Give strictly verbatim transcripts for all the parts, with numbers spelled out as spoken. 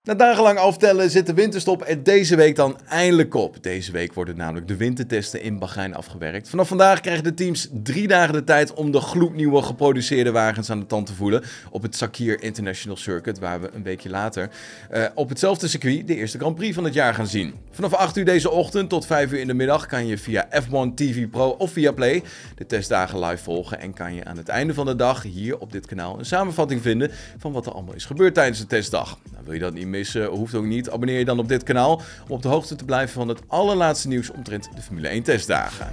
Na dagenlang aftellen zit de winterstop er deze week dan eindelijk op. Deze week worden namelijk de wintertesten in Bahrein afgewerkt. Vanaf vandaag krijgen de teams drie dagen de tijd om de gloednieuwe geproduceerde wagens aan de tand te voelen op het Sakhir International Circuit, waar we een weekje later uh, op hetzelfde circuit de eerste Grand Prix van het jaar gaan zien. Vanaf acht uur deze ochtend tot vijf uur in de middag kan je via F one T V Pro of via Play de testdagen live volgen en kan je aan het einde van de dag hier op dit kanaal een samenvatting vinden van wat er allemaal is gebeurd tijdens de testdag. Nou, wil je dat niet missen, hoeft ook niet. Abonneer je dan op dit kanaal om op de hoogte te blijven van het allerlaatste nieuws omtrent de Formule één testdagen.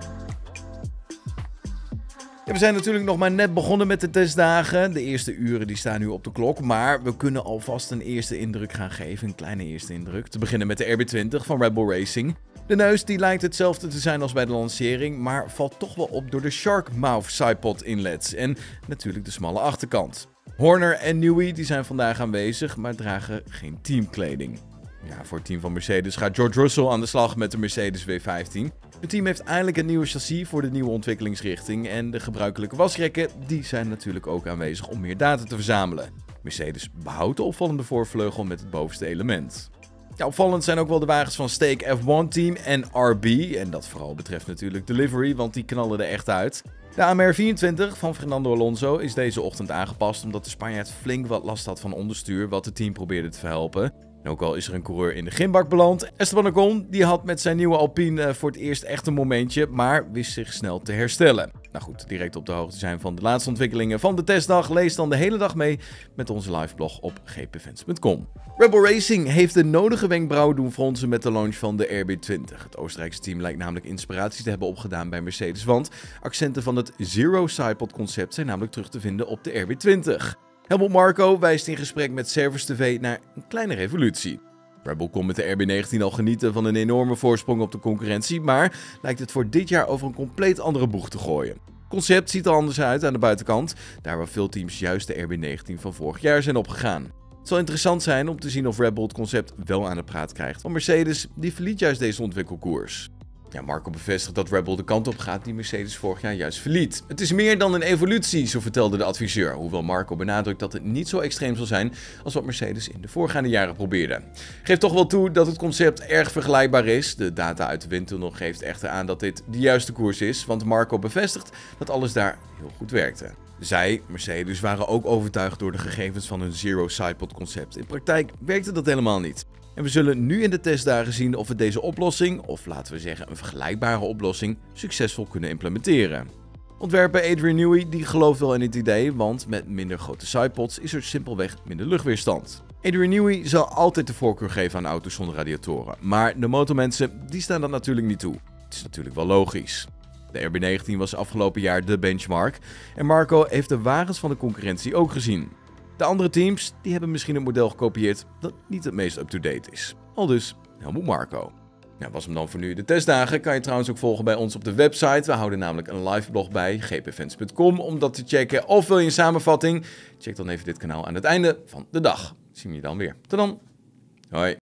Ja, we zijn natuurlijk nog maar net begonnen met de testdagen. De eerste uren die staan nu op de klok, maar we kunnen alvast een eerste indruk gaan geven. Een kleine eerste indruk. Te beginnen met de R B twintig van Red Bull Racing. De neus die lijkt hetzelfde te zijn als bij de lancering, maar valt toch wel op door de Shark Mouth sidepod inlets en natuurlijk de smalle achterkant. Horner en Newey die zijn vandaag aanwezig, maar dragen geen teamkleding. Ja, voor het team van Mercedes gaat George Russell aan de slag met de Mercedes W vijftien. Het team heeft eindelijk een nieuwe chassis voor de nieuwe ontwikkelingsrichting en de gebruikelijke wasrekken die zijn natuurlijk ook aanwezig om meer data te verzamelen. Mercedes behoudt de opvallende voorvleugel met het bovenste element. Ja, opvallend zijn ook wel de wagens van Stake F one Team en R B. En dat vooral betreft natuurlijk de livery, want die knallen er echt uit. De A M R vierentwintig van Fernando Alonso is deze ochtend aangepast omdat de Spanjaard flink wat last had van onderstuur wat het team probeerde te verhelpen. En ook al is er een coureur in de gymbak beland. Esteban Ocon die had met zijn nieuwe Alpine voor het eerst echt een momentje, maar wist zich snel te herstellen. Nou goed, direct op de hoogte zijn van de laatste ontwikkelingen van de testdag. Lees dan de hele dag mee met onze liveblog op g p fans punt com. Red Bull Racing heeft de nodige wenkbrauwen doen fronsen met de launch van de R B twintig. Het Oostenrijkse team lijkt namelijk inspiratie te hebben opgedaan bij Mercedes, want accenten van het Zero Sidepod concept zijn namelijk terug te vinden op de R B twintig. Helmut Marko wijst in gesprek met Servus T V naar een kleine revolutie. Red Bull kon met de R B negentien al genieten van een enorme voorsprong op de concurrentie, maar lijkt het voor dit jaar over een compleet andere boeg te gooien. Het concept ziet er anders uit aan de buitenkant, daar waar veel teams juist de R B negentien van vorig jaar zijn opgegaan. Het zal interessant zijn om te zien of Red Bull het concept wel aan de praat krijgt, want Mercedes die verliet juist deze ontwikkelkoers. Ja, Marko bevestigt dat Red Bull de kant op gaat die Mercedes vorig jaar juist verliet. Het is meer dan een evolutie, zo vertelde de adviseur. Hoewel Marko benadrukt dat het niet zo extreem zal zijn als wat Mercedes in de voorgaande jaren probeerde. Geeft toch wel toe dat het concept erg vergelijkbaar is. De data uit de windtunnel geeft echter aan dat dit de juiste koers is, want Marko bevestigt dat alles daar heel goed werkte. Zij, Mercedes, waren ook overtuigd door de gegevens van hun Zero Sidepod concept. In praktijk werkte dat helemaal niet. En we zullen nu in de testdagen zien of we deze oplossing, of laten we zeggen een vergelijkbare oplossing, succesvol kunnen implementeren. Ontwerper Adrian Newey die gelooft wel in het idee, want met minder grote sidepods is er simpelweg minder luchtweerstand. Adrian Newey zal altijd de voorkeur geven aan auto's zonder radiatoren, maar de motormensen die staan dat natuurlijk niet toe. Het is natuurlijk wel logisch. De R B negentien was afgelopen jaar de benchmark en Marko heeft de wagens van de concurrentie ook gezien. De andere teams die hebben misschien een model gekopieerd dat niet het meest up-to-date is. Aldus Helmut Marko. Nou, was hem dan voor nu. De testdagen kan je trouwens ook volgen bij ons op de website. We houden namelijk een live blog bij g p fans punt com om dat te checken. Of wil je een samenvatting? Check dan even dit kanaal aan het einde van de dag. Zien we je dan weer. Tot dan. Hoi.